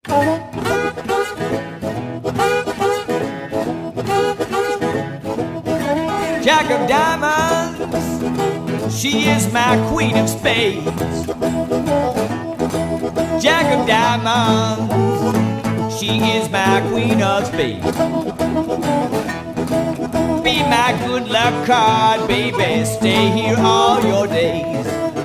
Jack of diamonds, she is my queen of spades. Jack of diamonds, she is my queen of spades. Be my good luck card, baby, stay here all your days.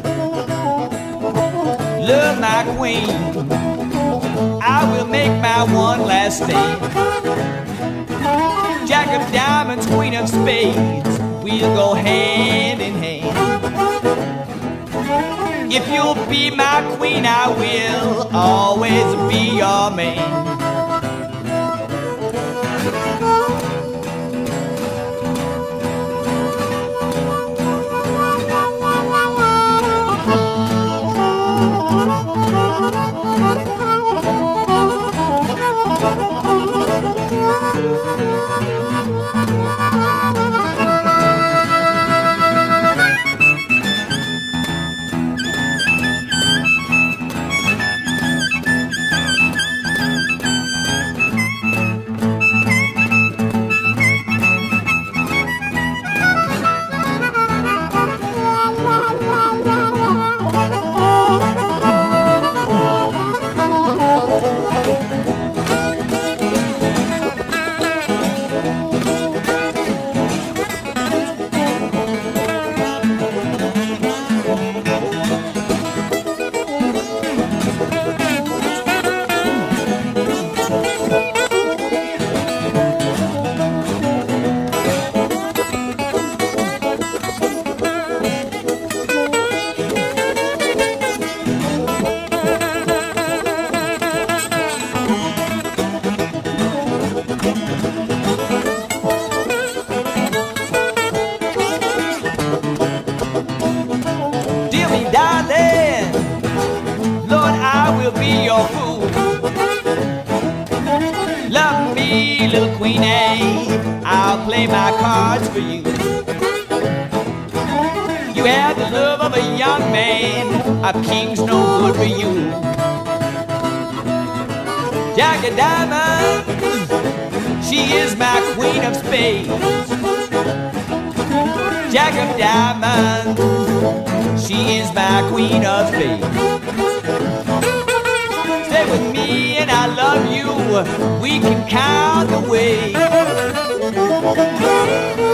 Love my queen, I will make my one last stand. Jack of diamonds, queen of spades, we'll go hand in hand. If you'll be my queen, I will always be your man. Darling, Lord, I will be your fool. Love me, little queenie, I'll play my cards for you. You have the love of a young man, a king's no good for you. Jack of diamonds, she is my queen of spades. Jack of diamonds, she is my queen of spades. Stay with me and I love you, we can count the ways.